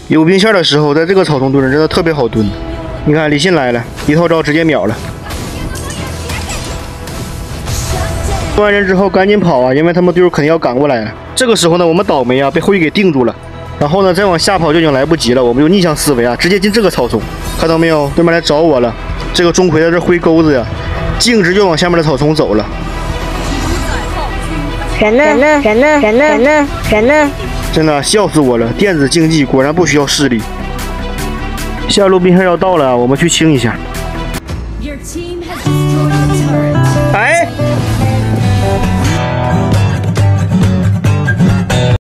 有兵线的时候，在这个草丛蹲着真的特别好蹲。你看李信来了，一套招直接秒了。蹲完人之后赶紧跑啊，因为他们队友肯定要赶过来了。这个时候呢，我们倒霉啊，被后羿给定住了。然后呢，再往下跑就已经来不及了，我们就逆向思维啊，直接进这个草丛。看到没有，对面来找我了。这个钟馗在这挥钩子呀，径直就往下面的草丛走了。 人呢？ 真的笑死我了！电子竞技果然不需要势力。下路兵线要到了，我们去清一下。哎，